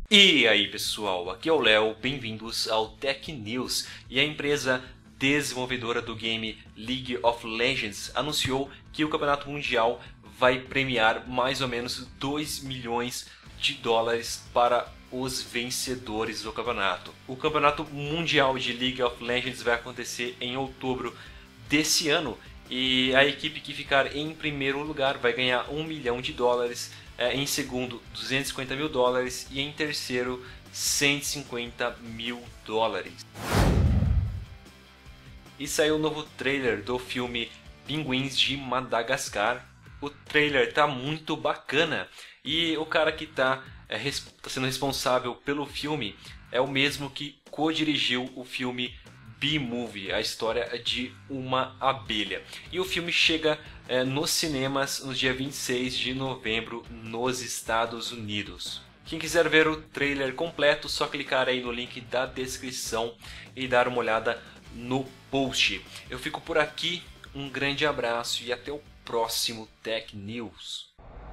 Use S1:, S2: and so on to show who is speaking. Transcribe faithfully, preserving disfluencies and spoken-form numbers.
S1: E aí pessoal, aqui é o Léo, bem-vindos ao Tech News. E a empresa desenvolvedora do game League of Legends anunciou que o Campeonato Mundial vai premiar mais ou menos dois milhões de dólares para os vencedores do campeonato. O Campeonato Mundial de League of Legends vai acontecer em outubro desse ano e a equipe que ficar em primeiro lugar vai ganhar um milhão de dólares, em segundo duzentos e cinquenta mil dólares e em terceiro cento e cinquenta mil dólares. E saiu o novo trailer do filme Pinguins de Madagascar. O trailer tá muito bacana e o cara que tá, é, tá sendo responsável pelo filme é o mesmo que co-dirigiu o filme B-Movie, a história de uma abelha. E o filme chega é, nos cinemas no dia vinte e seis de novembro nos Estados Unidos. Quem quiser ver o trailer completo, só clicar aí no link da descrição e dar uma olhada no post. Eu fico por aqui, um grande abraço e até o próximo Tech News.